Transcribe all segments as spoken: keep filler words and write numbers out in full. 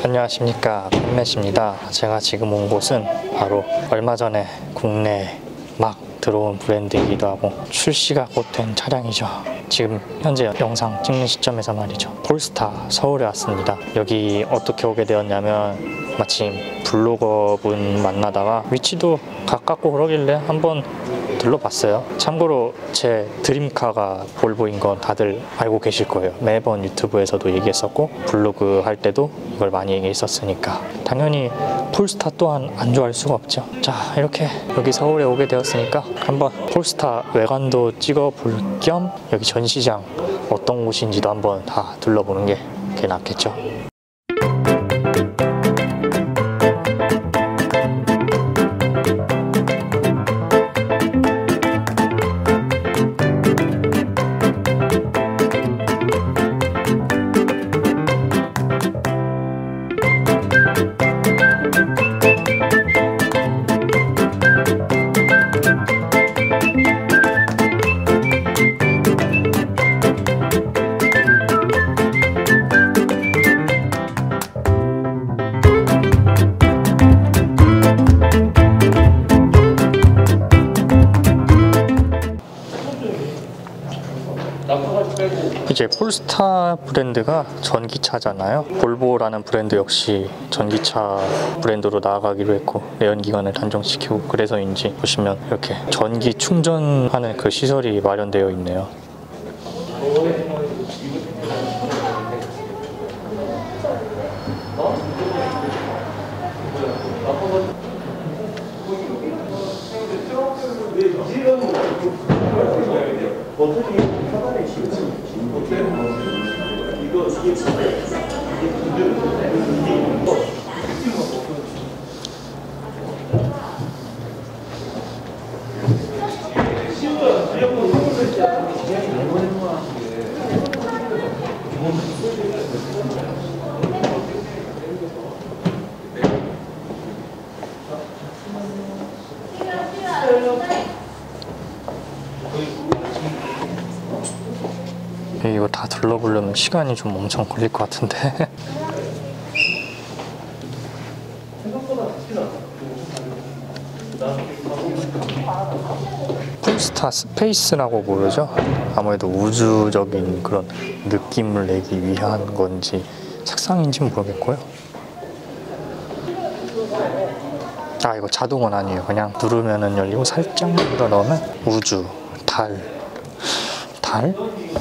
안녕하십니까, 백맷입니다. 제가 지금 온 곳은 바로 얼마 전에 국내에 막 들어온 브랜드이기도 하고 출시가 곧 된 차량이죠. 지금 현재 영상 찍는 시점에서 말이죠. 폴스타 서울에 왔습니다. 여기 어떻게 오게 되었냐면 마침 블로거분 만나다가 위치도 가깝고 그러길래 한번 들러봤어요. 참고로 제 드림카가 볼보인 건 다들 알고 계실 거예요. 매번 유튜브에서도 얘기했었고 블로그 할 때도 이걸 많이 얘기했었으니까 당연히 폴스타 또한 안 좋아할 수가 없죠. 자, 이렇게 여기 서울에 오게 되었으니까 한번 폴스타 외관도 찍어볼 겸 여기 전시장 어떤 곳인지도 한번 다 둘러보는 게 그게 낫겠죠. 이제 폴스타 브랜드가 전기차잖아요. 볼보라는 브랜드 역시 전기차 브랜드로 나아가기로 했고 내연기관을 단종시키고, 그래서인지 보시면 이렇게 전기 충전하는 그 시설이 마련되어 있네요. 이거 다 둘러보려면 시간이 좀 엄청 걸릴 것 같은데. 폴스타 스페이스라고 부르죠. 아무래도 우주적인 그런 느낌을 내기 위한 건지 색상인지는 모르겠고요. 아, 이거 자동은 아니에요. 그냥 누르면은 열리고 살짝만 눌러 넣으면 우주, 달, 달?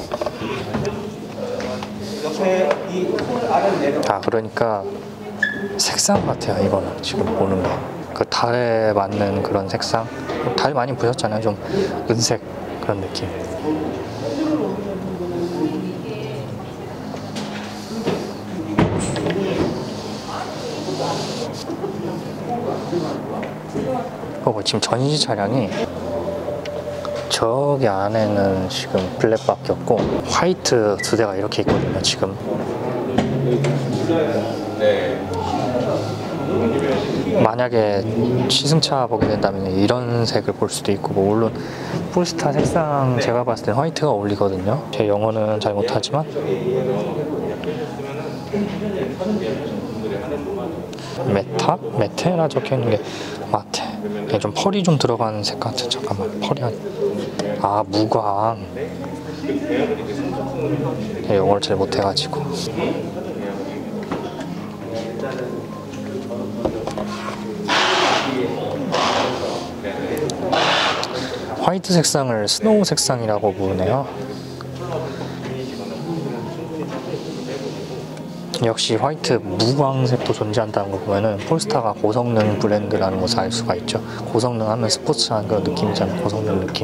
아, 그러니까 색상 같아요. 이거는 지금 보는 거. 그 달에 맞는 그런 색상. 달 많이 보셨잖아요. 좀 은색 그런 느낌. 어, 지금 전시 차량이 저기 안에는 지금 블랙밖에 없고 화이트 두 대가 이렇게 있거든요. 지금 만약에 시승차 보게 된다면 이런 색을 볼 수도 있고, 뭐 물론 폴스타 색상 제가 봤을 땐 화이트가 어울리거든요. 제 영어는 잘 못하지만 메타? 메테라 적혀있는 게 마테. 좀 펄이 좀 들어간 색 같은. 잠깐만, 펄이 아니 아, 무광. 영어를 잘 못해가지고. 화이트 색상을 스노우 색상이라고 부르네요. 역시 화이트 무광색도 존재한다는 거 보면은 폴스타가 고성능 브랜드라는 것을 알 수가 있죠. 고성능 하면 스포츠한 그런 느낌이잖아요. 고성능 느낌.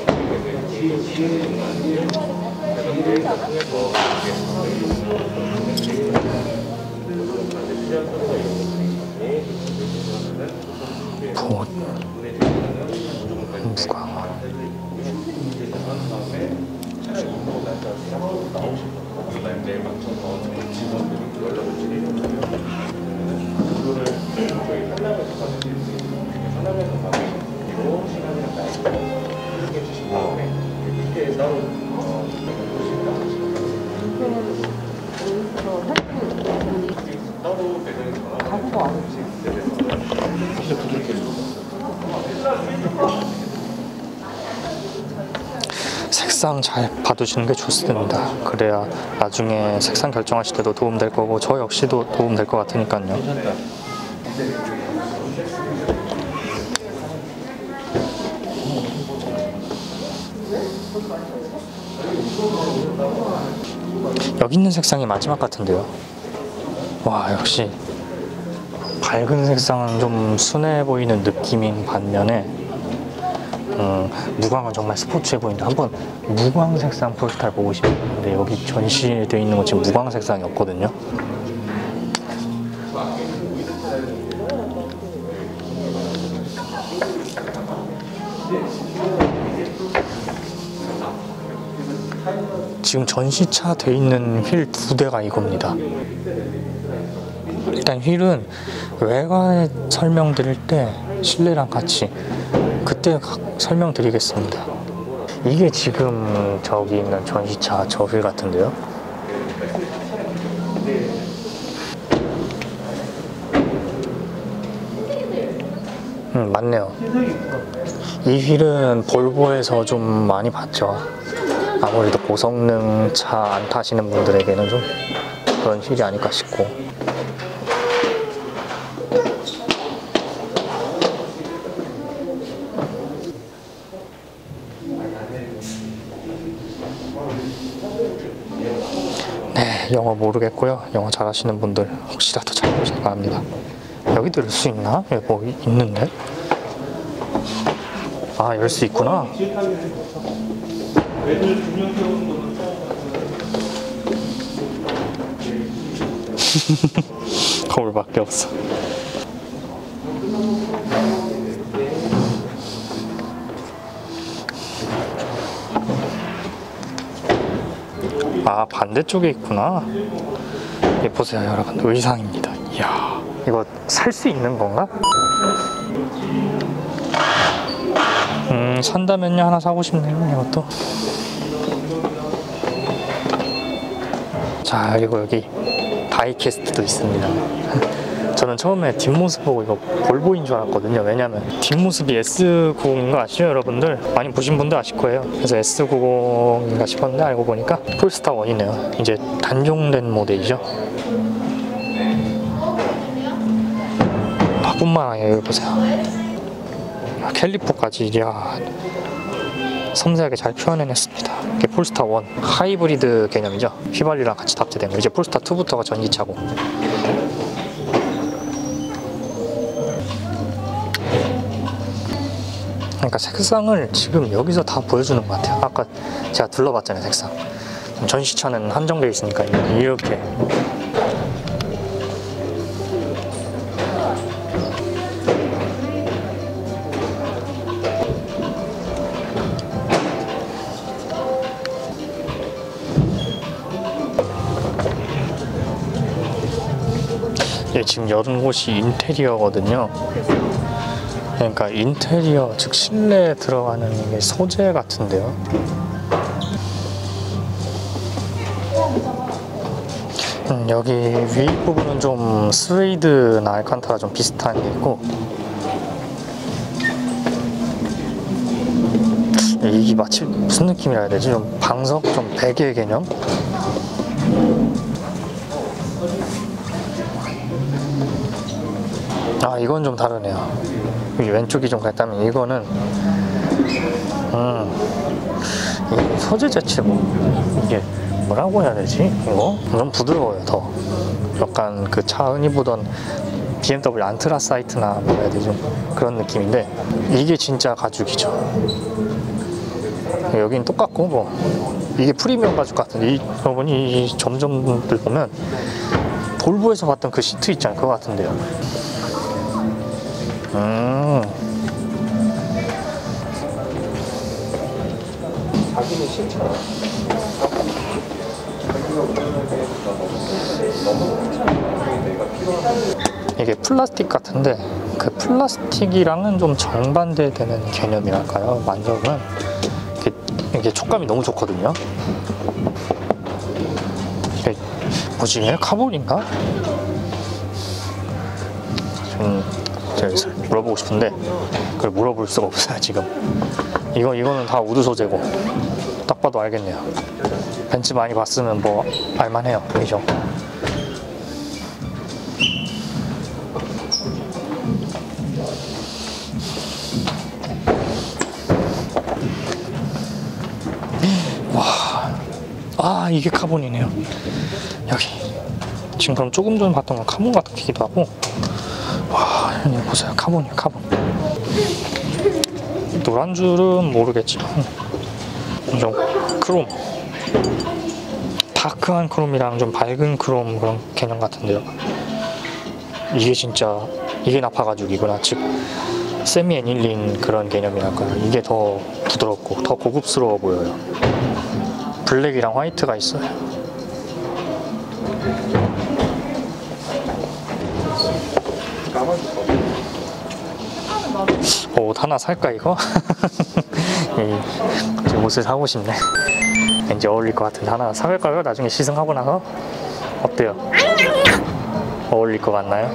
보 무광. 색상 잘 봐두시는 게 좋습니다. 그래야 나중에 색상 결정하실 때도 도움 될 거고 저 역시도 도움 될 것 같으니까요. 여기 있는 색상이 마지막 같은데요. 와, 역시 밝은 색상은 좀 순해 보이는 느낌인 반면에 음, 무광은 정말 스포츠해 보인다. 한번 무광 색상 폴스타를 보고 싶은데 여기 전시되어 있는 건 지금 무광 색상이 없거든요. 지금 전시차 돼 있는 휠 두 대가 이겁니다. 일단 휠은 외관에 설명드릴 때 실내랑 같이 그때 설명드리겠습니다. 이게 지금 저기 있는 전시차 저 휠 같은데요. 음, 맞네요. 이 휠은 볼보에서 좀 많이 봤죠. 아무래도 고성능 차 안 타시는 분들에게는 좀 그런 휠이 아닐까 싶고. 네, 영어 모르겠고요. 영어 잘하시는 분들 혹시라도 잘 보시기 바랍니다. 여기 들을 수 있나? 여기 뭐 있는데? 아, 열 수 있구나. 거울밖에 없어. 아, 반대쪽에 있구나. 예, 보세요 여러분, 의상입니다. 이야, 이거 살 수 있는 건가? 음, 산다면요 하나 사고 싶네요, 이것도. 자, 그리고 여기 다이캐스트도 있습니다. 저는 처음에 뒷모습 보고 이거 볼보인 줄 알았거든요. 왜냐면 뒷모습이 에스 구십인 거 아시죠 여러분들? 많이 보신 분들 아실 거예요. 그래서 에스 구십인가 싶었는데 알고 보니까 폴스타 원이네요. 이제 단종된 모델이죠. 바뿐만 아니에요. 여기 보세요. 캘리퍼까지, 이야, 섬세하게 잘 표현해냈습니다. 이게 폴스타 원 하이브리드 개념이죠. 휘발유랑 같이 탑재된 거. 이제 폴스타 투부터가 전기차고. 그러니까 색상을 지금 여기서 다 보여주는 것 같아요. 아까 제가 둘러봤잖아요, 색상. 전시차는 한정되어 있으니까 이렇게. 예, 지금 열은 곳이 인테리어거든요. 그러니까 인테리어, 즉 실내에 들어가는 이게 소재 같은데요. 음, 여기 윗부분은 좀 스웨이드나 알칸타라 좀 비슷한 게 있고, 이게 마치 무슨 느낌이라 해야 되지? 좀 방석, 좀 베개 개념? 아, 이건 좀 다르네요. 왼쪽이 좀 같다면 이거는 음, 이 소재 자체 뭐 이게 뭐라고 해야 되지? 이거 너무 부드러워요. 더 약간 그 차 흔히 보던 비엠더블유 안트라사이트나 뭐 해야 되죠? 그런 느낌인데 이게 진짜 가죽이죠. 여긴 똑같고 뭐 이게 프리미엄 가죽 같은데 이 여러분이 이 점점들 보면 볼보에서 봤던 그 시트 있잖아요. 그거 같은데요. 음. 자기는 싫잖아. 이게 플라스틱 같은데 그 플라스틱이랑은 좀 정반대되는 개념이랄까요? 만져보면 이게, 이게 촉감이 너무 좋거든요. 이게 뭐지? 얘 카본인가? 좀 제가 물어보고 싶은데 그걸 물어볼 수가 없어요 지금. 이거 이거는 다 우드 소재고 딱 딱 봐도 알겠네요. 벤츠 많이 봤으면 뭐 알만해요. 그죠? 와, 아 이게 카본이네요. 여기 지금 그럼 조금 전에 봤던 건 카본 같기도 하고. 와, 여기 보세요. 카본이에요. 카본. 노란 줄은 모르겠지만 좀 크롬, 다크한 크롬이랑 좀 밝은 크롬 그런 개념 같은데요. 이게 진짜 이게 나파가죽이구나. 즉 세미 애닐린 그런 개념이랄까요. 이게 더 부드럽고 더 고급스러워 보여요. 블랙이랑 화이트가 있어요. 옷 하나 살까 이거? 이 옷을 사고 싶네. 왠지 어울릴 것 같은데 하나 사갈까요? 나중에 시승하고 나서? 어때요? 어울릴 것 같나요?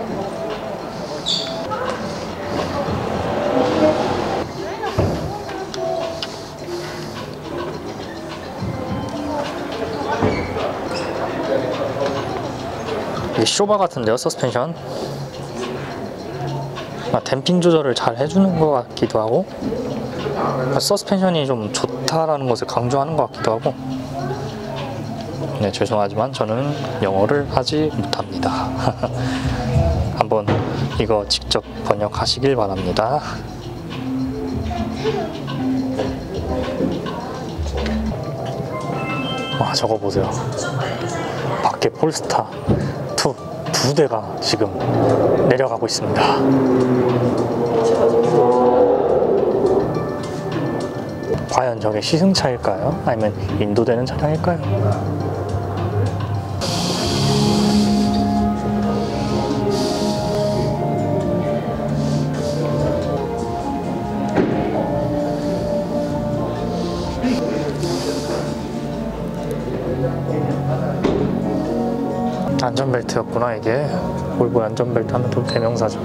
이게 쇼바 같은데요, 서스펜션? 아, 댐핑 조절을 잘 해주는 것 같기도 하고, 아, 서스펜션이 좀 좋다라는 것을 강조하는 것 같기도 하고. 네, 죄송하지만 저는 영어를 하지 못합니다. 한번 이거 직접 번역하시길 바랍니다. 와, 저거 보세요. 밖에 폴스타 투 두 대가 지금 내려가고 있습니다. 과연 저게 시승차일까요? 아니면 인도되는 차량일까요? 안전벨트였구나 이게. 볼보 안전벨트 하면 또 대명사죠.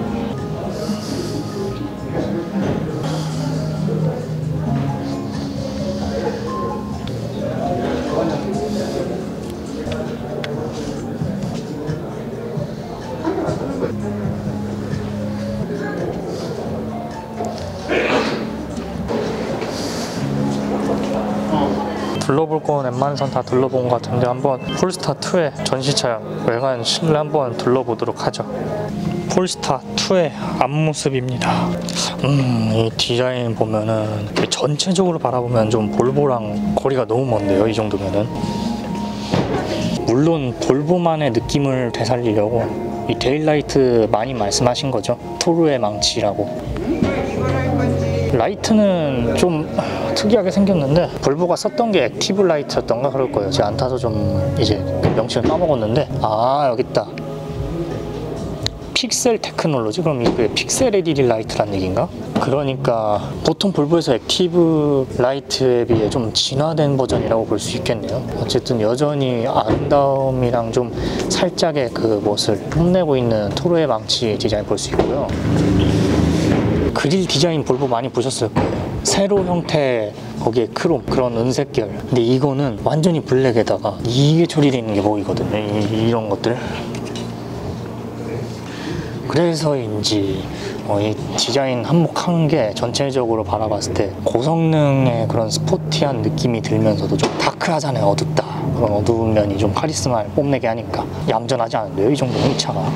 둘러볼 건 웬만해선 다 둘러본 것 같은데 한번 폴스타 투의 전시차량 외관 실내 한번 둘러보도록 하죠. 폴스타 투의 앞모습입니다. 음, 이 디자인 보면은 전체적으로 바라보면 좀 볼보랑 거리가 너무 먼데요. 이 정도면은. 물론 볼보만의 느낌을 되살리려고 이 데일라이트 많이 말씀하신 거죠. 토르의 망치라고. 라이트는 좀 특이하게 생겼는데 볼보가 썼던 게 액티브 라이트였던가 그럴 거예요. 제가 안 타서 좀 이제 명칭을 까먹었는데. 아, 여기 있다. 픽셀 테크놀로지? 그럼 이게 픽셀 엘이디 라이트란 얘기인가? 그러니까 보통 볼보에서 액티브 라이트에 비해 좀 진화된 버전이라고 볼 수 있겠네요. 어쨌든 여전히 아름다움이랑 좀 살짝의 그 멋을 뽐내고 있는 토르의 망치 디자인 볼 수 있고요. 그릴 디자인 볼보 많이 보셨을 거예요. 세로 형태, 거기에 크롬, 그런 은색 계열. 근데 이거는 완전히 블랙에다가 이게 처리되어 있는 게 보이거든요. 이, 이런 것들. 그래서인지 어, 이 디자인 한몫한 게 전체적으로 바라봤을 때 고성능의 그런 스포티한 느낌이 들면서도 좀 다크하잖아요. 어둡다. 그런 어두운 면이 좀 카리스마를 뽐내게 하니까 얌전하지 않은데요, 이 정도면 이 차가.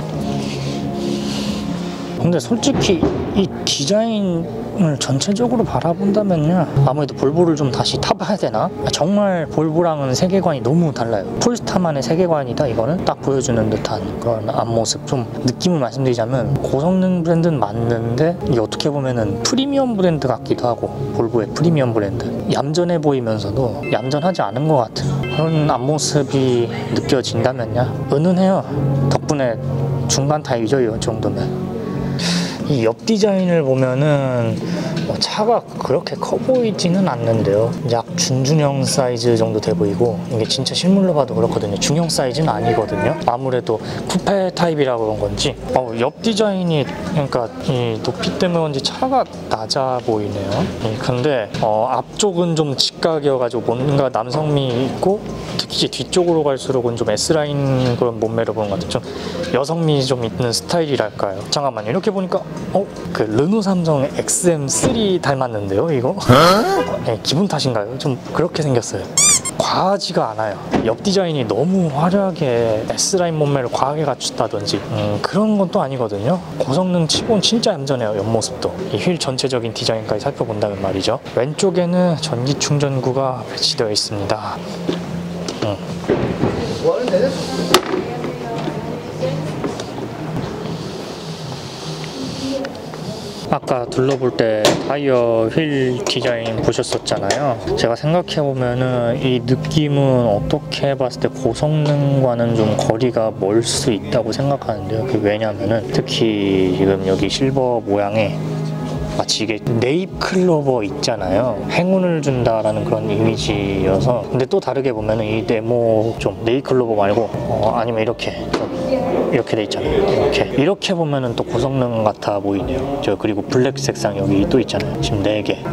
근데 솔직히 이 디자인을 전체적으로 바라본다면요, 아무래도 볼보를 좀 다시 타봐야 되나? 정말 볼보랑은 세계관이 너무 달라요. 폴스타만의 세계관이다. 이거는 딱 보여주는 듯한 그런 앞모습. 좀 느낌을 말씀드리자면 고성능 브랜드는 맞는데 이게 어떻게 보면은 프리미엄 브랜드 같기도 하고, 볼보의 프리미엄 브랜드. 얌전해 보이면서도 얌전하지 않은 것 같은 그런 앞모습이 느껴진다면요, 은은해요. 덕분에 중간 타입이죠, 이 정도면. 이 옆 디자인을 보면은 뭐 차가 그렇게 커 보이지는 않는데요. 약 준중형 사이즈 정도 돼 보이고, 이게 진짜 실물로 봐도 그렇거든요. 중형 사이즈는 아니거든요. 아무래도 쿠페 타입이라 그런 건지 어, 옆 디자인이, 그러니까 이 높이 때문에 그런지 차가 낮아 보이네요. 예, 근데 어, 앞쪽은 좀 직각이어가지고 뭔가 남성미 있고, 특히 뒤쪽으로 갈수록은 좀 S라인 그런 몸매를 보는 것 같아요. 좀 여성미 좀 있는 스타일이랄까요. 잠깐만요, 이렇게 보니까 어? 그 르노 삼성 엑스엠 쓰리 닮았는데요, 이거? 네, 기분 탓인가요? 좀 그렇게 생겼어요. 과하지가 않아요. 옆 디자인이 너무 화려하게 S라인 몸매를 과하게 갖췄다든지 음, 그런 건 또 아니거든요. 고성능 치고는 진짜 얌전해요. 옆모습도. 이 휠 전체적인 디자인까지 살펴본다면 말이죠. 왼쪽에는 전기 충전구가 배치되어 있습니다. 음. 아까 둘러볼 때 타이어 휠 디자인 보셨었잖아요. 제가 생각해보면은 이 느낌은 어떻게 봤을 때 고성능과는 좀 거리가 멀 수 있다고 생각하는데요. 그게 왜냐면은 특히 지금 여기 실버 모양의 마치 이게 네잎 클로버 있잖아요. 행운을 준다라는 그런 이미지여서. 근데 또 다르게 보면은 이 네모 좀 네잎 클로버 말고 어, 아니면 이렇게 이렇게 돼 있잖아요. 이렇게 이렇게 보면은 또 고성능 같아 보이네요. 저 그리고 블랙 색상 여기 또 있잖아요. 지금 네 개.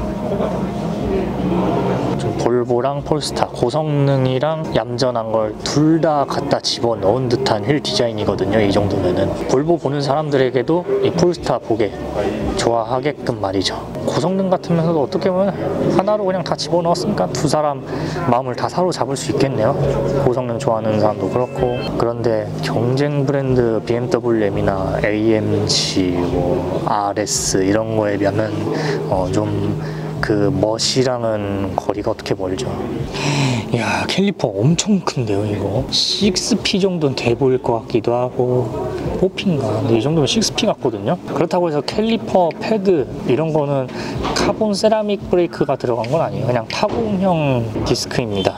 좀 볼보랑 폴스타 고성능이랑 얌전한 걸 둘 다 갖다 집어 넣은 듯한 휠 디자인이거든요. 이 정도면은 볼보 보는 사람들에게도 이 폴스타 보게 좋아하게끔 말이죠. 고성능 같으면서도 어떻게 보면 하나로 그냥 다 집어 넣었으니까 두 사람 마음을 다 사로잡을 수 있겠네요. 고성능 좋아하는 사람도 그렇고. 그런데 경쟁 브랜드 비엠더블유엠이나 에이엠지, 뭐 알에스 이런 거에 비하면 어 좀 그 멋이랑은 거리가 어떻게 멀죠. 이야, 캘리퍼 엄청 큰데요. 이거 식스 피 정도는 돼 보일 것 같기도 하고, 사 피인가? 근데 이 정도면 식스 피 같거든요. 그렇다고 해서 캘리퍼 패드 이런 거는 카본 세라믹 브레이크가 들어간 건 아니에요. 그냥 타공형 디스크입니다.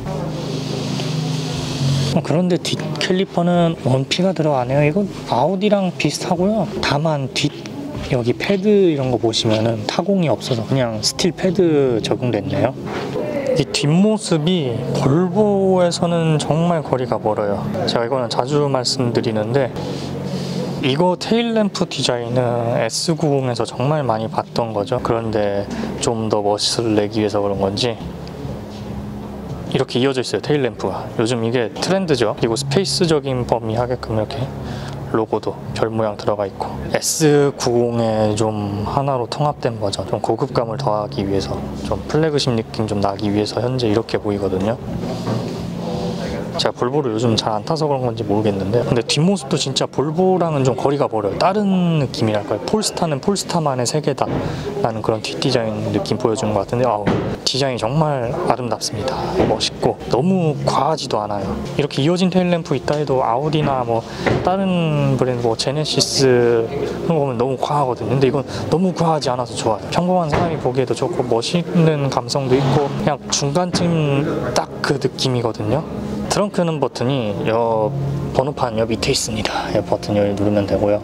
그런데 뒷 캘리퍼는 원피가 들어가네요. 이건 아우디랑 비슷하고요. 다만 뒷 여기 패드 이런 거 보시면은 타공이 없어서 그냥 스틸 패드 적용됐네요. 이 뒷모습이 볼보에서는 정말 거리가 멀어요. 제가 이거는 자주 말씀드리는데, 이거 테일램프 디자인은 에스 구십에서 정말 많이 봤던 거죠. 그런데 좀 더 멋을 내기 위해서 그런 건지 이렇게 이어져 있어요. 테일램프가 요즘 이게 트렌드죠. 그리고 스페이스적인 범위 하게끔 이렇게 로고도 별 모양 들어가 있고, 에스 구십에 좀 하나로 통합된 버전, 좀 고급감을 더하기 위해서, 좀 플래그십 느낌 좀 나기 위해서 현재 이렇게 보이거든요. 제가 볼보를 요즘 잘 안 타서 그런 건지 모르겠는데, 근데 뒷모습도 진짜 볼보랑은 좀 거리가 멀어요. 다른 느낌이랄까요. 폴스타는 폴스타만의 세계다 라는 그런 뒷디자인 느낌 보여주는 것 같은데, 아우, 디자인이 정말 아름답습니다. 멋있고 너무 과하지도 않아요. 이렇게 이어진 테일램프 있다 해도 아우디나 뭐 다른 브랜드 뭐 제네시스 그런 거 보면 너무 과하거든요. 근데 이건 너무 과하지 않아서 좋아요. 평범한 사람이 보기에도 좋고 멋있는 감성도 있고, 그냥 중간쯤 딱 그 느낌이거든요. 트렁크는 버튼이 옆 번호판 옆 밑에 있습니다. 옆 버튼 여기 누르면 되고요.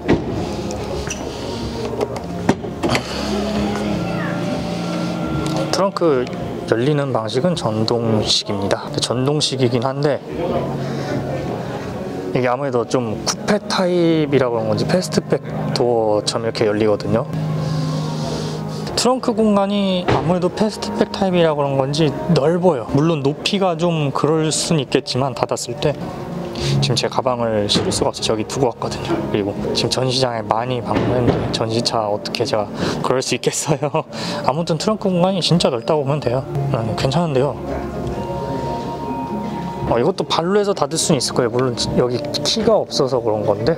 트렁크 열리는 방식은 전동식입니다. 전동식이긴 한데 이게 아무래도 좀 쿠페 타입이라고 그런 건지 패스트백 도어처럼 이렇게 열리거든요. 트렁크 공간이 아무래도 패스트백 타입이라 그런 건지 넓어요. 물론 높이가 좀 그럴 순 있겠지만 닫았을 때, 지금 제 가방을 실을 수가 없어서 저기 두고 왔거든요. 그리고 지금 전시장에 많이 방문했는데 전시차 어떻게 제가 그럴 수 있겠어요. 아무튼 트렁크 공간이 진짜 넓다고 보면 돼요. 음, 괜찮은데요. 어, 이것도 발로 해서 닫을 수는 있을 거예요. 물론 여기 키가 없어서 그런 건데,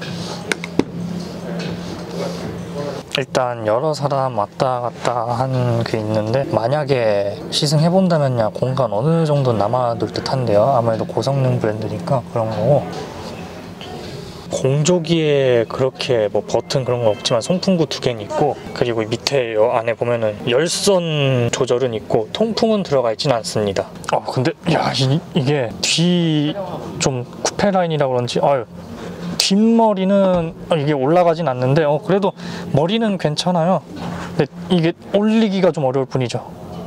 일단 여러 사람 왔다 갔다 한 게 있는데, 만약에 시승해본다면야 공간 어느 정도 남아둘 듯 한데요. 아무래도 고성능 브랜드니까 그런 거고, 공조기에 그렇게 뭐 버튼 그런 건 없지만 송풍구 두 개는 있고, 그리고 밑에 안에 보면은 열선 조절은 있고 통풍은 들어가 있진 않습니다. 어 근데 야 이, 이게 뒤 좀 쿠페 라인이라 그런지 아유 뒷머리는 이게 올라가진 않는데 어 그래도 머리는 괜찮아요. 근데 이게 올리기가 좀 어려울 뿐이죠.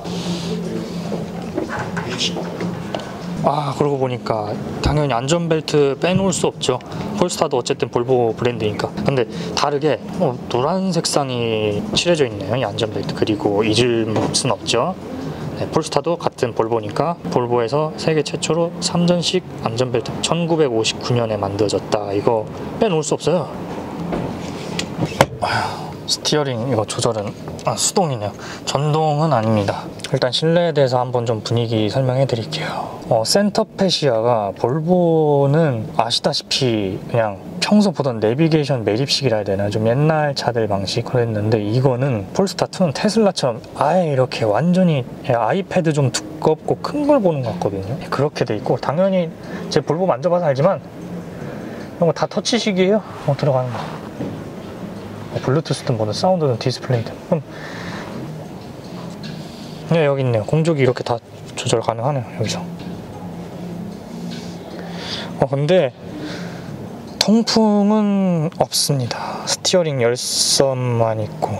아, 그러고 보니까 당연히 안전벨트 빼놓을 수 없죠. 폴스타도 어쨌든 볼보 브랜드니까. 근데 다르게 어, 노란 색상이 칠해져 있네요, 이 안전벨트. 그리고 잊을 순 없죠. 네, 폴스타도 같은 볼보니까 볼보에서 세계 최초로 삼 전식 안전벨트 천구백오십구 년에 만들어졌다. 이거 빼놓을 수 없어요. 아휴, 스티어링 이거 조절은 아, 수동이네요. 전동은 아닙니다. 일단 실내에 대해서 한번 좀 분위기 설명해 드릴게요. 어, 센터 패시아가 볼보는 아시다시피 그냥 평소 보던 내비게이션 매립식이라 해야 되나, 좀 옛날 차들 방식 그랬는데, 이거는 폴스타이는 테슬라처럼 아예 이렇게 완전히 아이패드 좀 두껍고 큰 걸 보는 것 같거든요. 그렇게 돼 있고, 당연히 제 볼보 만져봐서 알지만 이런 거 다 터치식이에요. 어, 들어가는 거. 어, 블루투스든 뭐든 사운드든 디스플레이든. 그럼 네, 여기 있네요. 공조기 이렇게 다 조절 가능하네요, 여기서. 어, 근데 통풍은 없습니다. 스티어링 열선만 있고.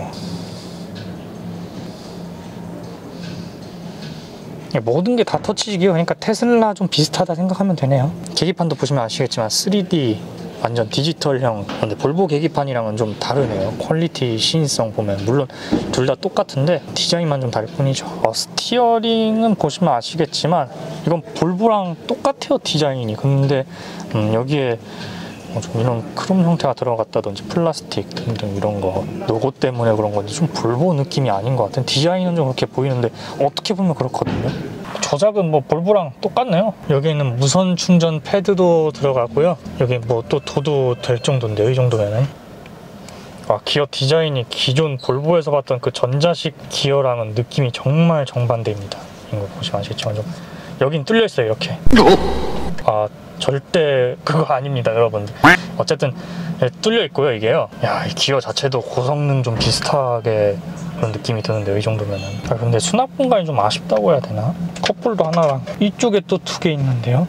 모든 게 다 터치식이에요. 그러니까 테슬라 좀 비슷하다 생각하면 되네요. 계기판도 보시면 아시겠지만 쓰리디 완전 디지털형. 근데 볼보 계기판이랑은 좀 다르네요. 퀄리티, 시인성 보면 물론 둘 다 똑같은데 디자인만 좀 다를 뿐이죠. 어, 스티어링은 보시면 아시겠지만 이건 볼보랑 똑같아요, 디자인이. 근데 음, 여기에 뭐 좀 이런 크롬 형태가 들어갔다든지 플라스틱 등등 이런 거 로고 때문에 그런 건지 좀 볼보 느낌이 아닌 것 같은. 디자인은 좀 그렇게 보이는데 어떻게 보면 그렇거든요. 조작은 뭐 볼보랑 똑같네요. 여기는 무선 충전 패드도 들어가고요. 여기 뭐 또 둬도 될 정도인데요, 이 정도면은. 아, 기어 디자인이 기존 볼보에서 봤던 그 전자식 기어랑은 느낌이 정말 정반대입니다. 이거 보시면 아시겠지만 좀 여긴 뚫려 있어요, 이렇게. 아, 절대 그거 아닙니다, 여러분들. 어쨌든 뚫려 있고요, 이게요. 야, 이 기어 자체도 고성능 좀 비슷하게 그런 느낌이 드는데요, 이 정도면은. 아, 근데 수납 공간이 좀 아쉽다고 해야 되나? 컵홀더 하나랑 이쪽에 또 두 개 있는데요.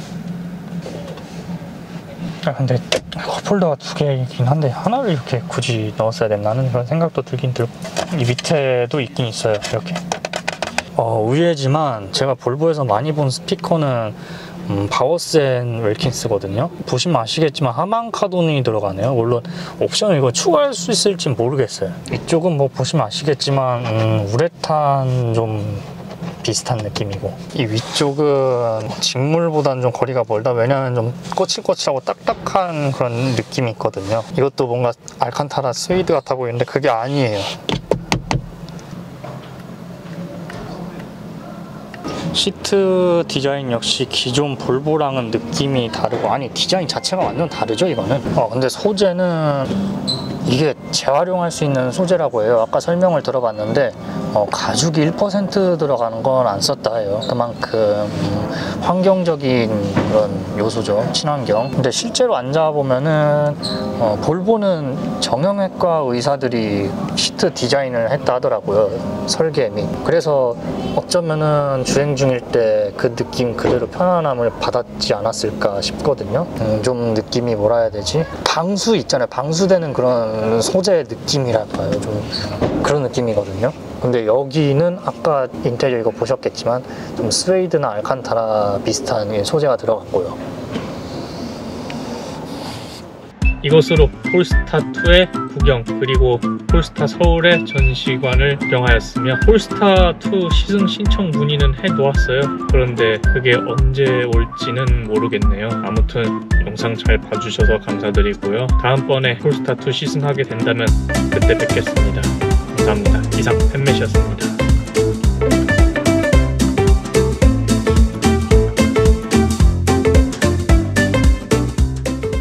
아, 근데 컵홀더가 두 개이긴 한데 하나를 이렇게 굳이 넣었어야 됐나는 그런 생각도 들긴 들고. 이 밑에도 있긴 있어요, 이렇게. 어, 의외지만 제가 볼보에서 많이 본 스피커는 음, 바워센 웰킨스거든요. 보시면 아시겠지만 하만 카돈이 들어가네요. 물론 옵션을 이거 추가할 수 있을지 모르겠어요. 이쪽은 뭐 보시면 아시겠지만 음, 우레탄 좀 비슷한 느낌이고, 이 위쪽은 직물보다는 좀 거리가 멀다. 왜냐하면 좀 거칠거칠하고 딱딱한 그런 느낌이 있거든요. 이것도 뭔가 알칸타라 스웨이드 같아 보이는데 그게 아니에요. 시트 디자인 역시 기존 볼보랑은 느낌이 다르고, 아니 디자인 자체가 완전 다르죠, 이거는. 어, 근데 소재는 이게 재활용할 수 있는 소재라고 해요. 아까 설명을 들어봤는데 어, 가죽이 일 퍼센트 들어가는 건 안 썼다 해요. 그만큼 음, 환경적인 그런 요소죠, 친환경. 근데 실제로 앉아보면은 어, 볼보는 정형외과 의사들이 시트 디자인을 했다 하더라고요, 설계 및. 그래서 어쩌면은 주행 중일 때 그 느낌 그대로 편안함을 받았지 않았을까 싶거든요. 음, 좀 느낌이 뭐라 해야 되지? 방수 있잖아요. 방수되는 그런 소재 느낌이랄까요. 좀 그런 느낌이거든요. 근데 여기는 아까 인테리어 이거 보셨겠지만 좀 스웨이드나 알칸타라 비슷한 소재가 들어갔고요. 이것으로 폴스타이의 구경 그리고 폴스타 서울의 전시관을 구경하였으며, 폴스타이 시승 신청 문의는 해놓았어요. 그런데 그게 언제 올지는 모르겠네요. 아무튼 영상 잘 봐주셔서 감사드리고요. 다음번에 폴스타이 시승하게 된다면 그때 뵙겠습니다. 감사합니다. 이상 팬맷이었습니다.